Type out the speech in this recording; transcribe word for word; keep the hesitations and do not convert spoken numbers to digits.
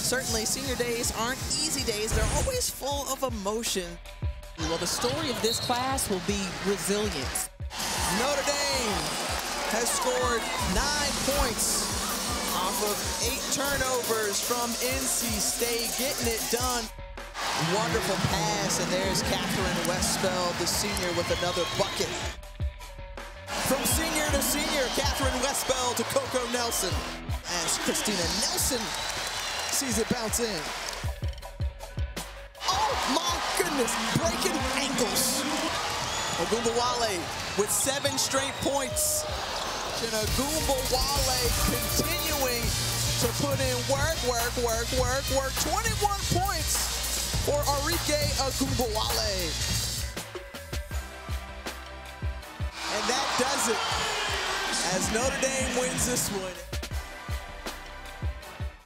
certainly senior days aren't easy days. They're always full of emotion. Well, the story of this class will be resilience. Notre Dame has scored nine points off of eight turnovers from N C State, getting it done. Wonderful pass, and there's Catherine Westfeld, the senior, with another bucket. From senior to senior, Catherine Westfeld to Coco Nelson, as Christina Nelson sees it bounce in. Oh my goodness, breaking ankles. Ogunbowale with seven straight points. And Ogunbowale continuing to put in work, work, work, work, work. twenty-one points for Arike Ogunbowale. And that does it as Notre Dame wins this one.